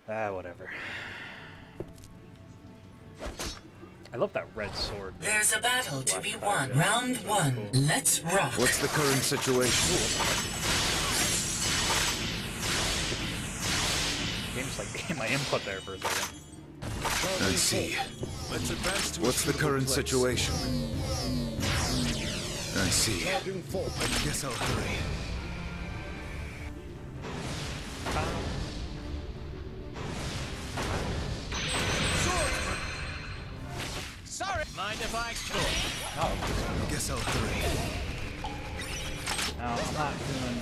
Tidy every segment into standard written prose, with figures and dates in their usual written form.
Ah, whatever. I love that red sword. There's a battle to be won. Round one. Cool. Let's rock. What's the current situation? Game just like gave my input there for a second. I see. What's the current situation? I see. I guess I'll hurry. Sorry. Mind if I go? Oh, I guess I'll hurry. no, I'm not doing.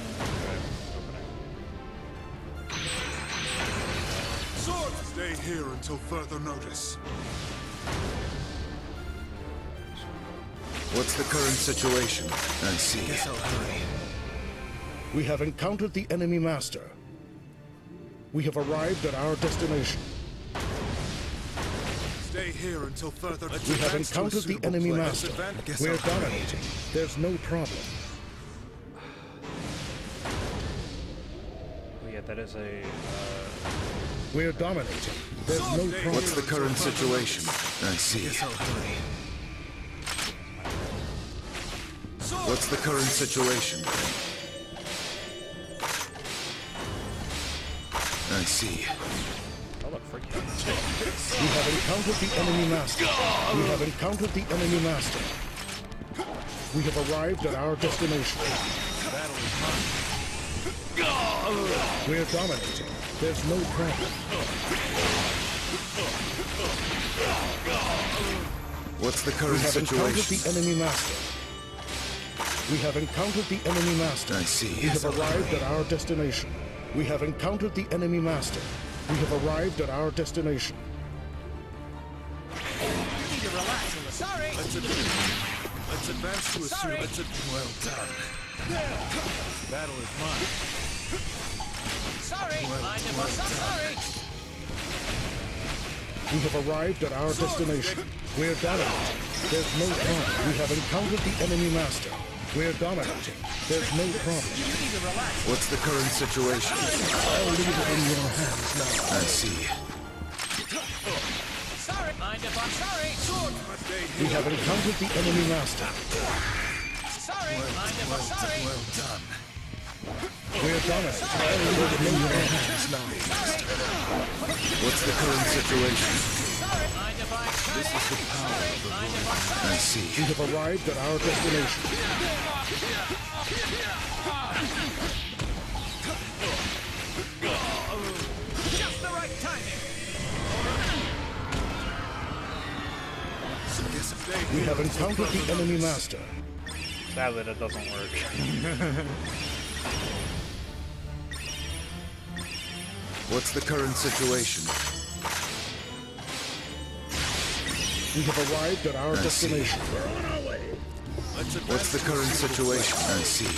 Sword! Stay here until further notice. What's the current situation? I see. I guess I'll hurry. We have encountered the enemy master. We have arrived at our destination. Stay here until further. We have encountered the enemy master. We're dominating. There's no problem. Oh, yeah, that is a. We're dominating. There's no problem. What's the current situation? I see. I guess I'll hurry. What's the current situation? I see. Oh, look, freaking. We have encountered the enemy master. We have encountered the enemy master. We have arrived at our destination. We're dominating. There's no problem. What's the We current have encountered situation? the enemy master. We have encountered the enemy master. I see. We have arrived at our destination. We have encountered the enemy master. We have arrived at our destination. You need to relax a little. Sorry. Let's advance to a Sorry. Well done. Battle is mine. Sorry. Mind if I'm sorry. We have arrived at our destination. We're dominating. There's no problem. We have encountered the enemy master. We're dominating. There's no problem. You need to relax. What's the current situation? I'll leave it in your hands now. I see. Sorry. Mind if I'm sorry. Sword. We have encountered the enemy master. Sorry. Mind if I'm sorry. Well done. We're dominating. I'll leave it in your hands now. What's the current situation? Sorry. Mind if I'm sorry. This is the power of the mind if I'm sorry. I see. We have arrived at our destination. Just the right timing. We have encountered the enemy master. Sadly, that doesn't work. What's the current situation? We have arrived at our I see. destination. What's the current situation? I see.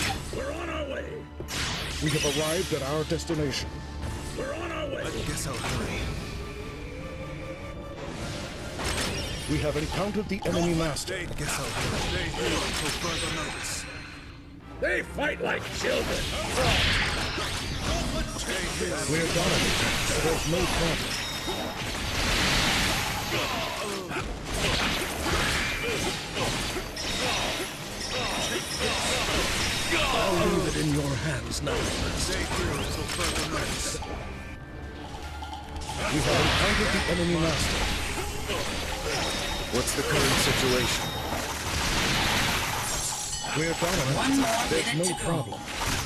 We have arrived at our destination. I guess I'll hurry. We have encountered the enemy master. I guess I'll hurry. Stay here until further notice. They fight like children. We're dominating. There's no problem. I'll leave it in your hands now. Stay here until further notice. We have encountered the enemy master. What's the current situation? We're One dominating. more There's minute no to go. problem.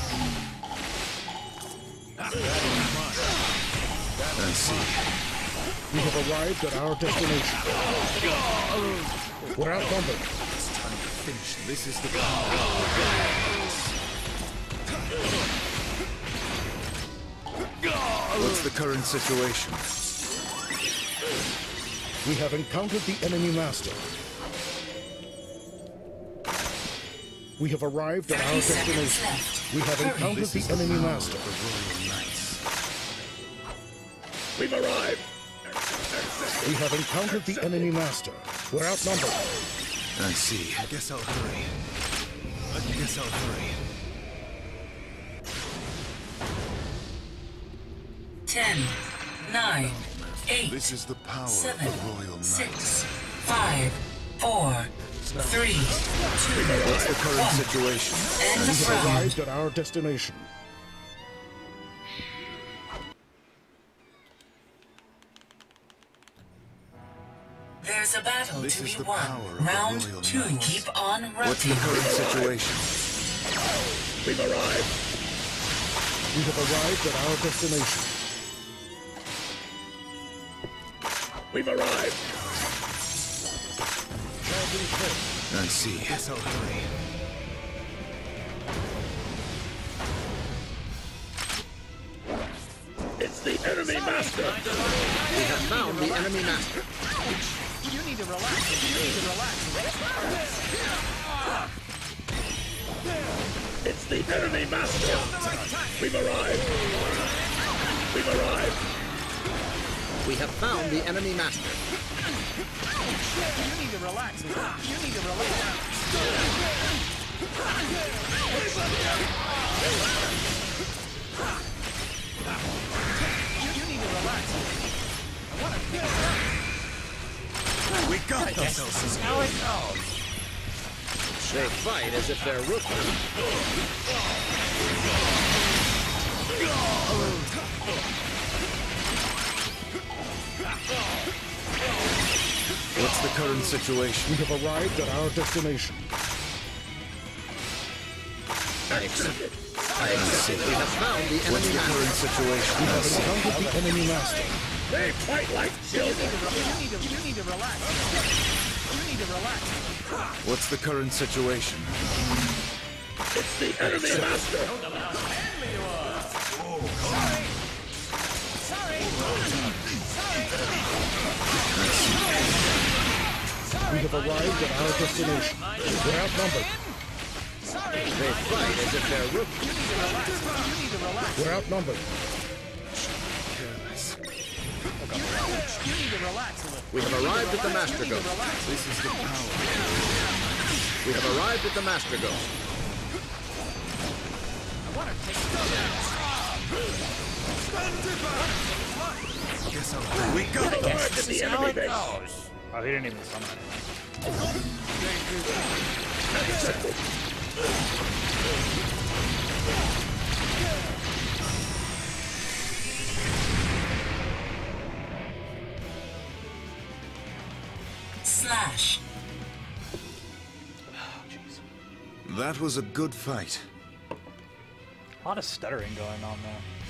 I see. We have arrived at our destination. We're outnumbered. It's time to finish. This is the power. What's the current situation? We have encountered the enemy master. We have arrived at our 30 seconds destination. left. We have encountered the enemy master. We've arrived. We have encountered the enemy master. We're outnumbered. I see. I guess I'll hurry. I guess I'll hurry. 10, 9, 8, This is the power 7, of the Royal Knight. 6, 5, 4, 3, 2, What's the current 1. situation? End We of have round. arrived at our destination. There's a battle This to is be the won. power of the Round Royal 2. Knights. Keep on What's the rotating. current situation? We've arrived. We have arrived at our destination. We've arrived. I see. Guess I'll hurry. It's the enemy master. We have found the enemy master. You need to relax. You need to relax. It's the enemy master. We've arrived. We've arrived. We have found the enemy master. You need to relax. You need to relax. You need to relax. I want to pick We got this. This is how it goes. They fight as if they're rookies. What's the current situation? We have arrived at our destination. I accept it. I accept it. We have found the What's enemy the master. current situation? We have encountered the enemy master. They fight like children. You need to relax. You need to relax. What's the current situation? It's the enemy master. We have arrived at our destination. We're outnumbered. They fight as if they're rookies. You need to relax. We're outnumbered. You need to relax a little. We have arrived at the Master You need to Ghost. relax. This is the power. We have arrived at the Master Ghost. I want to take Guess I'll hurry. We got this. Arrived at the enemy base. Oh, he didn't even summon anything. Slash. Oh, jeez. That was a good fight. A lot of stuttering going on there.